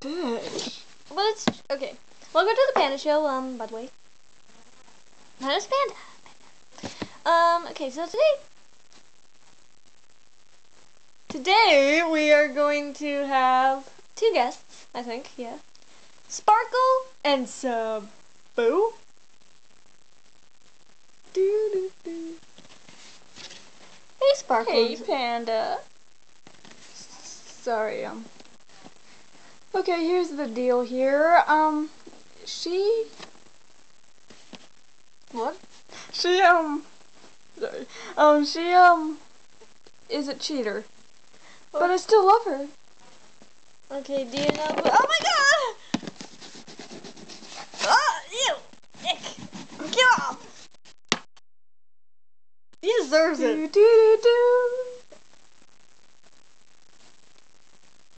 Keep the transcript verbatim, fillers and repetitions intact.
bitch. But it's okay. Welcome to the Panda Show. Um, by the way, my name is Panda. Um, okay, so today, today we are going to have two guests. I think, yeah, Sparkle and Sabu. Do do do. Hey, Sparkle. Hey, Panda. Sorry, um. Okay, here's the deal here. Um, she. What? She, um. Sorry. Um, she, um. is a cheater. Oh. But I still love her. Okay, do you know? Who, oh my God! Ah, ew! Ick! Get off! He deserves Do, it. do, do, do.